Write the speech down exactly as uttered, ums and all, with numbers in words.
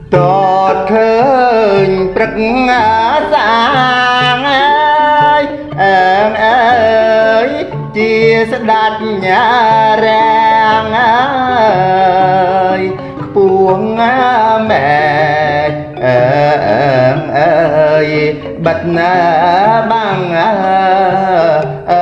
តតឃើញព្រឹកសាងអើយអើងអើយជាស្ដេចញារាំងអើយខ្ពស់មែអើងអើយបាត់ណាបាំងអើ